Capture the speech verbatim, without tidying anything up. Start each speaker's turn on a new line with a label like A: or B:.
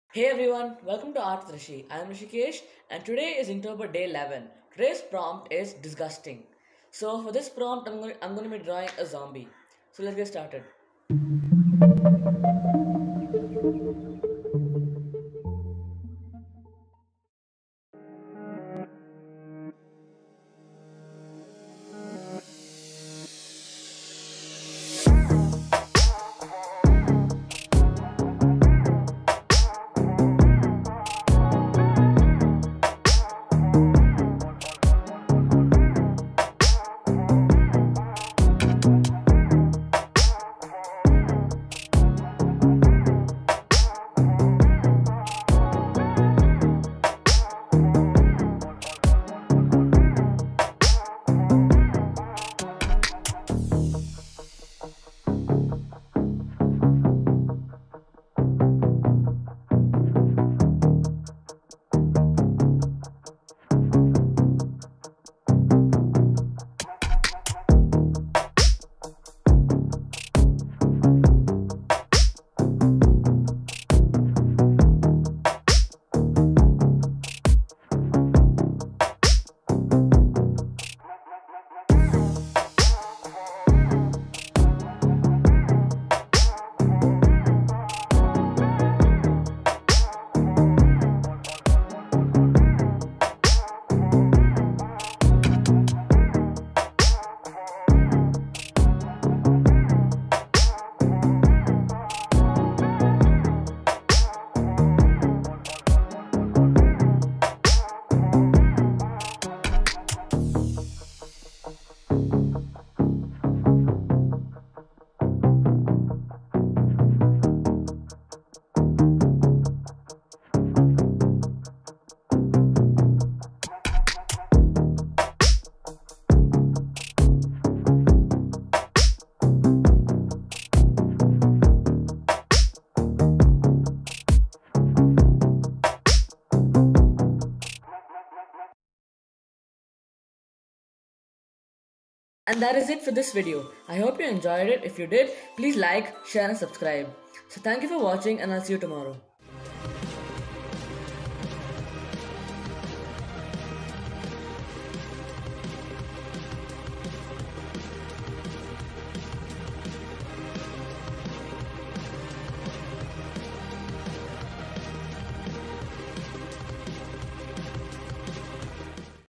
A: Hey everyone, welcome to Art with Rishi. I am Rishikesh and today is Inktober day eleven. Today's prompt is disgusting. So for this prompt, I'm going, to, I'm going to be drawing a zombie. So let's get started. And that is it for this video. I hope you enjoyed it. If you did, please like, share and subscribe. So thank you for watching and I'll see you tomorrow.